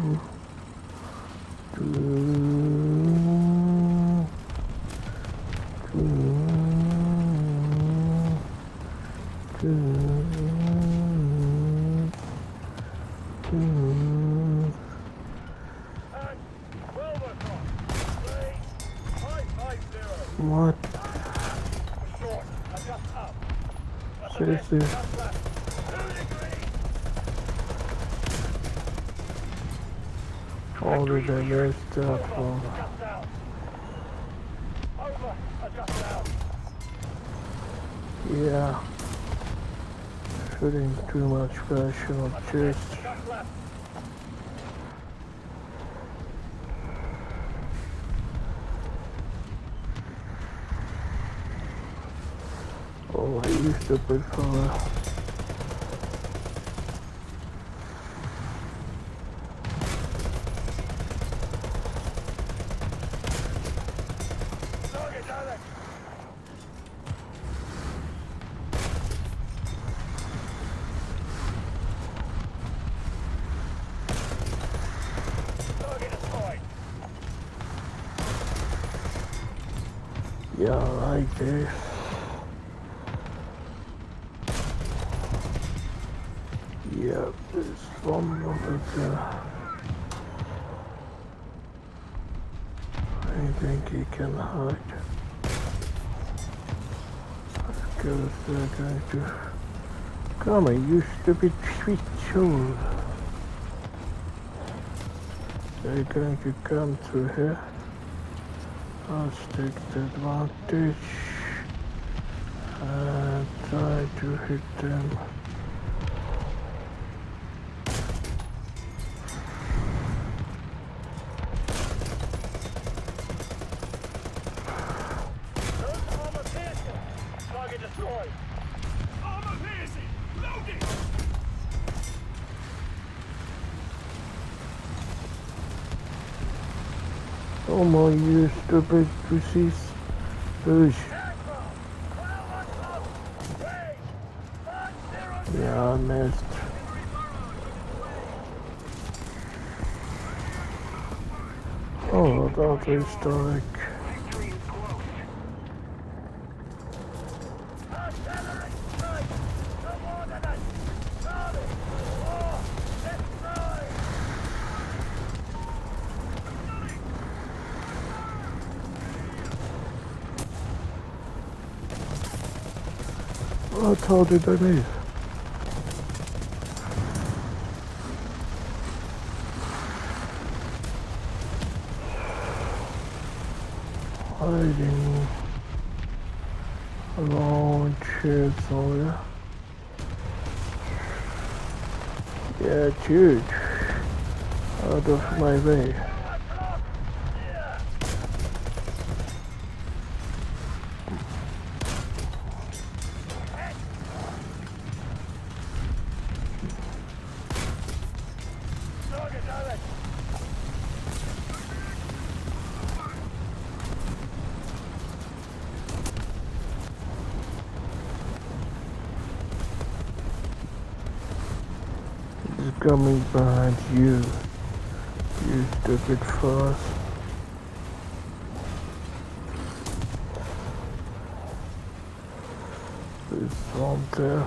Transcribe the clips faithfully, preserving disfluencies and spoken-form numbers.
What? Seriously? All the diverse stuff from yeah. Putting too much pressure on chest. Oh, you stupid fella. Yeah, I like this. Yeah, there's one over there. I think he can hide. Because they're going to... Come on, you stupid sweet soul. They're going to come through here. Let's take the advantage and try to hit them. Target destroyed. Armor piercing. Loading. Oh my, you stupid pussies. Push. Yeah, I missed. Oh, that is historic. What how did I leave? Hiding around here somewhere. Yeah, huge. Out of my way. He's coming behind you, you stupid fuss. There's one there.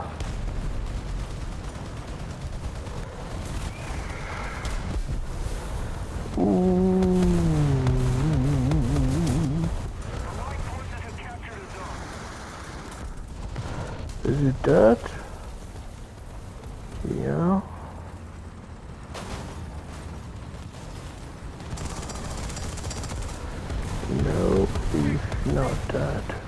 Ooh. Is it that? Yeah. No, he's not that.